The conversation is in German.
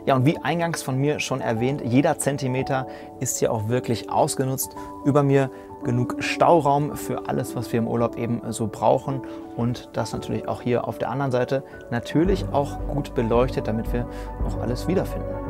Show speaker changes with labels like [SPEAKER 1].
[SPEAKER 1] Ja, und wie eingangs von mir schon erwähnt, jeder Zentimeter ist hier auch wirklich ausgenutzt. Über mir genug Stauraum für alles, was wir im Urlaub eben so brauchen. Und das natürlich auch hier auf der anderen Seite natürlich auch gut beleuchtet, damit wir auch alles wiederfinden.